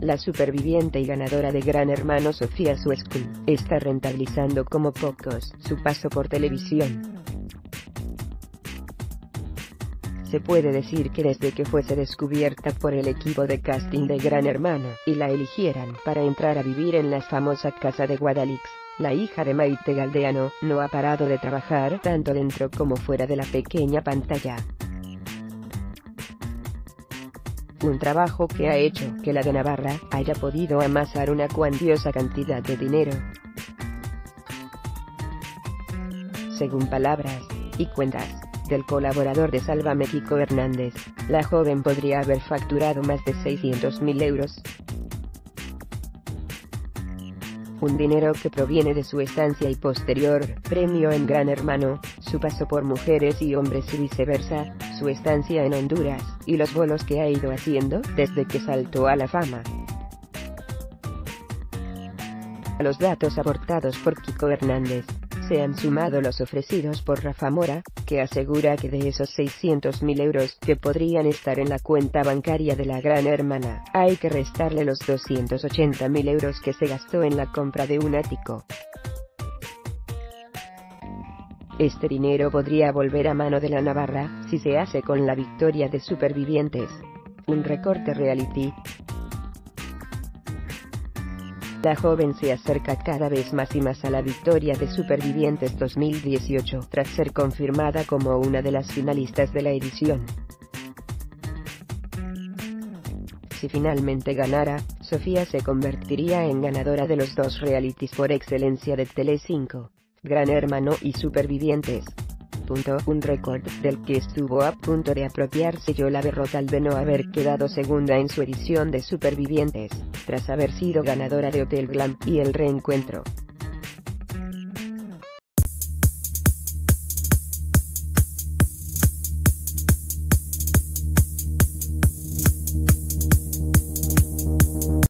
La superviviente y ganadora de Gran Hermano Sofía Suescul está rentabilizando como pocos su paso por televisión. Se puede decir que desde que fuese descubierta por el equipo de casting de Gran Hermano y la eligieran para entrar a vivir en la famosa casa de Guadalix, la hija de Maite Galdeano no ha parado de trabajar tanto dentro como fuera de la pequeña pantalla. Un trabajo que ha hecho que la de Navarra haya podido amasar una cuantiosa cantidad de dinero. Según palabras y cuentas del colaborador de Sálvame Kiko Hernández, la joven podría haber facturado más de 600.000 euros. Un dinero que proviene de su estancia y posterior premio en Gran Hermano, su paso por Mujeres y Hombres y viceversa, su estancia en Honduras, y los bolos que ha ido haciendo desde que saltó a la fama. A los datos aportados por Kiko Hernández, se han sumado los ofrecidos por Rafa Mora, que asegura que de esos 600.000 euros que podrían estar en la cuenta bancaria de la Gran Hermana, hay que restarle los 280.000 euros que se gastó en la compra de un ático. Este dinero podría volver a mano de la Navarra, si se hace con la victoria de Supervivientes. Un recorte reality. La joven se acerca cada vez más y más a la victoria de Supervivientes 2018 tras ser confirmada como una de las finalistas de la edición. Si finalmente ganara, Sofía se convertiría en ganadora de los dos realities por excelencia de Telecinco, Gran Hermano y Supervivientes. Un récord del que estuvo a punto de apropiarse Yola Berrocal de no haber quedado segunda en su edición de Supervivientes, tras haber sido ganadora de Hotel Glam y El Reencuentro.